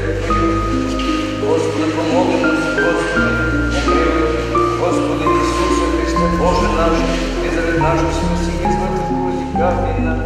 Твою. Господи, помолимось, Господи, помилуй. Господи Ісусе Христе, Боже наш, Ти заради нашого спасіння звати позікати нам.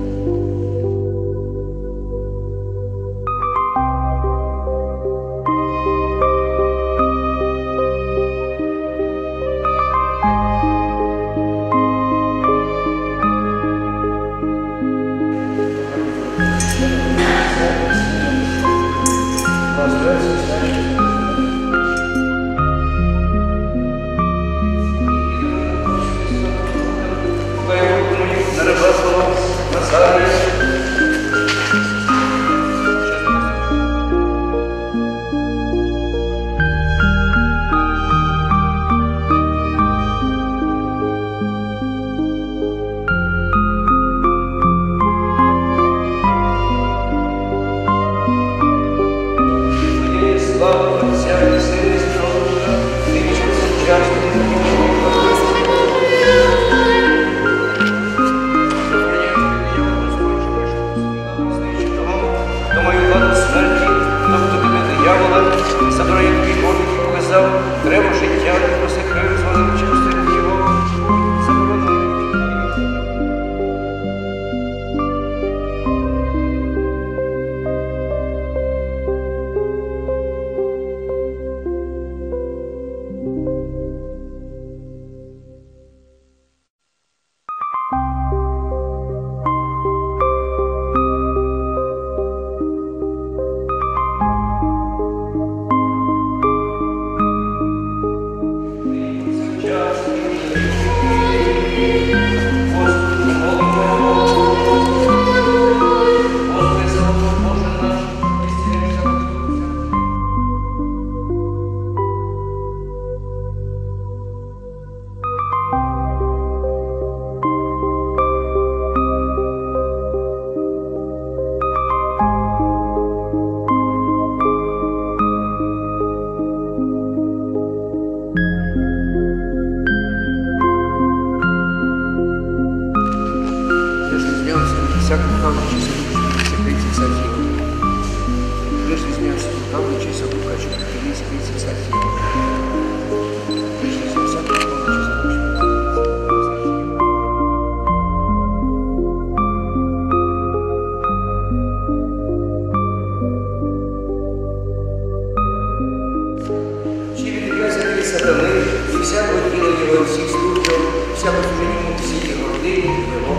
Треба життя, не просихаю, звалив частину його. Всякую правду секрете Сатьева. Прежде смеялся правду часов Лукача, и секрете Сатьева. Прежде всякую правду часов Чи відрікайся від сатани, і всякого діла його, всіх службів, всякого служення йому, всі його родини, його.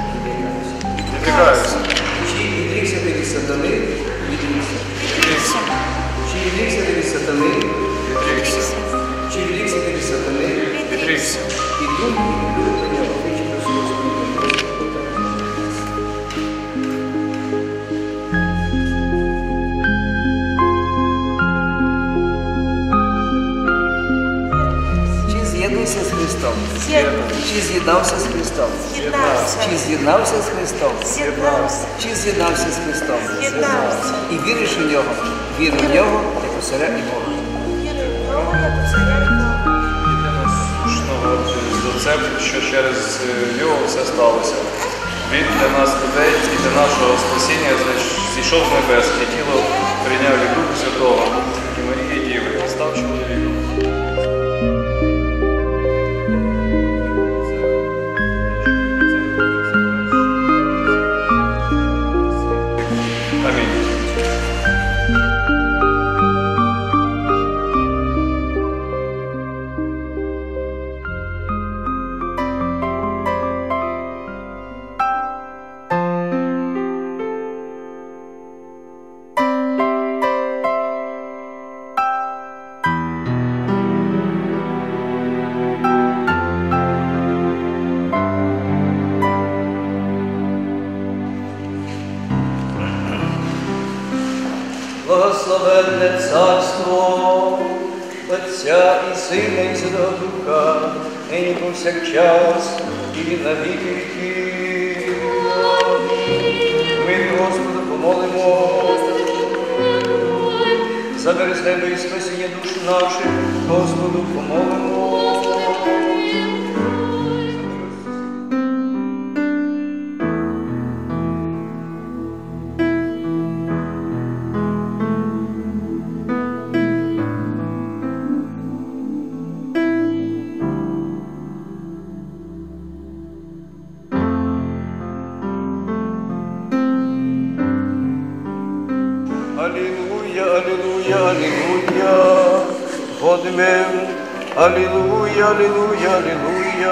Чи відрікся ти від сатани? Відрікся. Чи відрікся ти від сатани? Відрікся. Чи відрікся ти від сатани? Відрікся. І думки, і люди до нього, вичі до свого спільного. Чи з'єднався з Христом? Чи з'єднався з Христом? Чи з'єднався з Христом? Чи з'єднався з Христом? І віриш у Нього? Віру в Нього, як у Царя і Бога. Єдиного слушного з Отцем, що через нього все сталося. Він для нас людей і для нашого спасіння зійшов з небес, і тіло прийняв від Духа Святого і Марії Діви, і став чоловіком. Благословенне царство Отця і Сина, і Святого Духа, нині повсякчас і на віки віків. Ми, Господу, помолимо. Забери з неба і спасіння душ наших, Господу, помолимо. аллилуйя, аллилуйя. Поднимем, аллилуйя, аллилуйя, аллилуйя.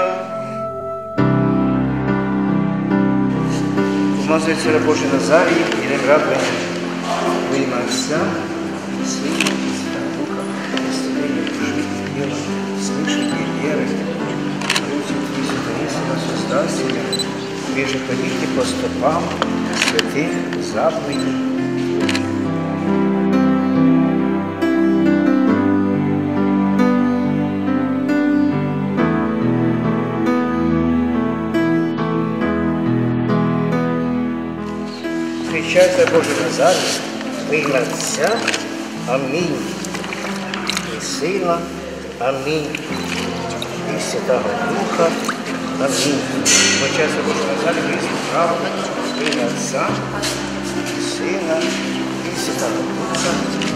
Помазывается Божий Назарий, или радуем во имя Отца, и Сына, и Святого Духа, исцеление души и тела, слышание веры, руки Твои сотворения, Создателя, прежде ходите по стопам святых заповедей. Встречается Божий Назарий, во имя Отца, аминь, и Сына, аминь, и Святого Духа, аминь. Встречается Божий Назарий, во имя правды, во имя Отца, и Сына, и Святого Духа.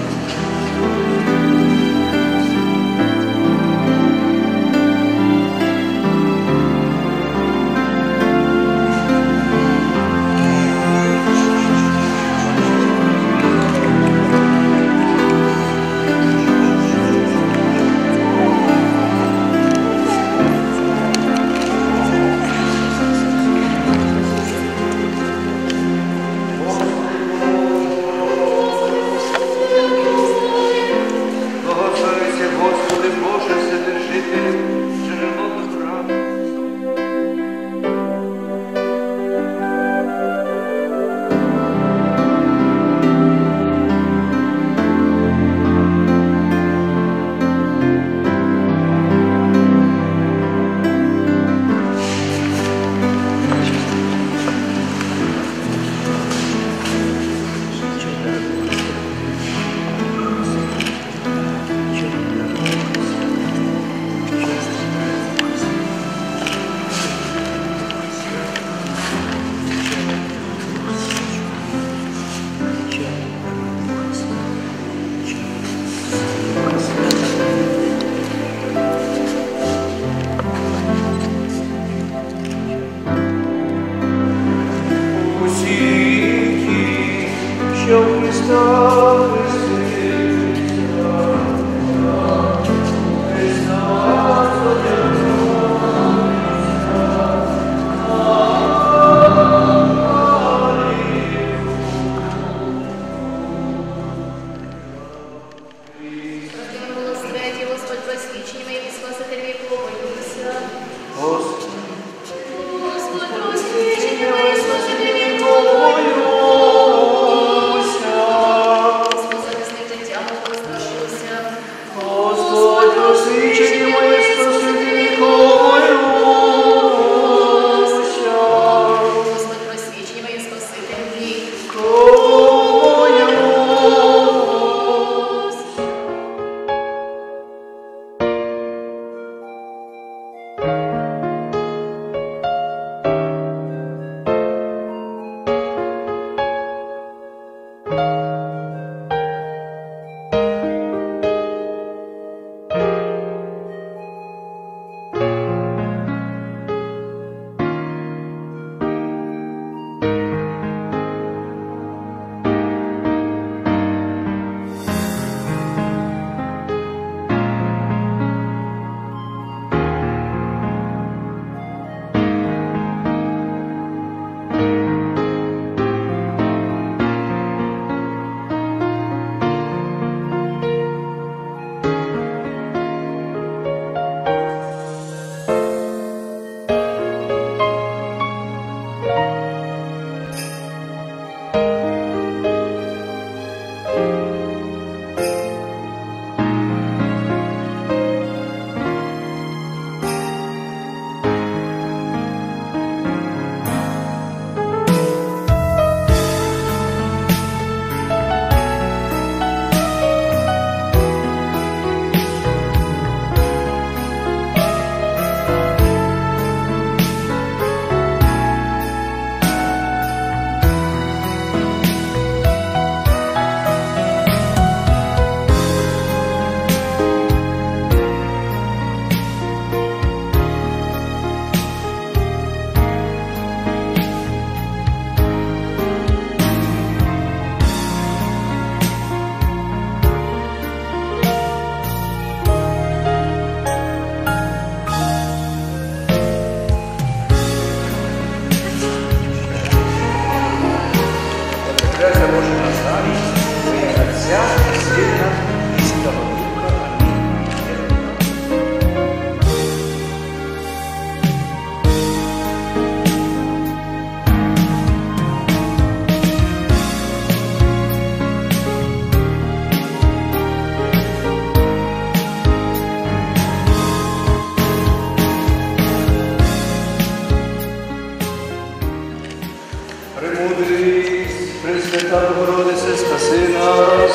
Пресвята Богородице, спаси нас.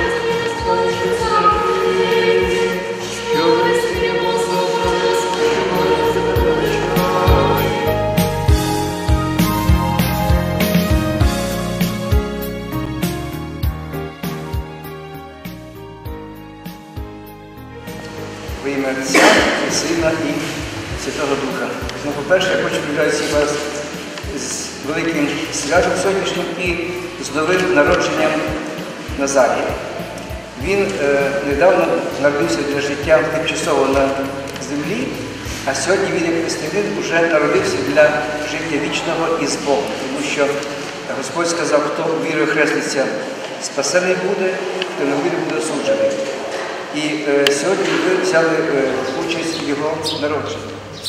Во ім'я Отця і Сина і Святого Духа. Ну, по-перше, я хочу привітати всіх вас з великим святом сьогоднішнім і з новим народженням Назарія. Він недавно народився для життя тимчасово на землі, а сьогодні він, як християнин, вже народився для життя вічного із Богом. Тому що Господь сказав, хто вірою хреститься, спасений буде, хто не вірою буде осуджений. І сьогодні ви взяли участь в його народженні.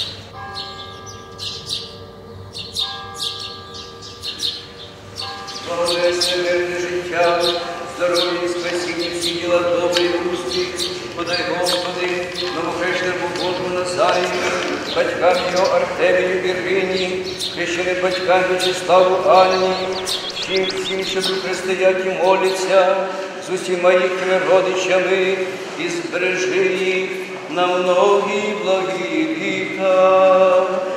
Благодесне мирне життя, здоров'я і спасіння, всі діла добрі, успіх, подай Господи, новохрещеному Божому Назарію, батькам його Артемію і Ірині, хрещеним батькам В'ячеславу Анні, всім, що тут пристоять і моляться, з усіма їхніми родичами, і збережи їх на многі благі літа.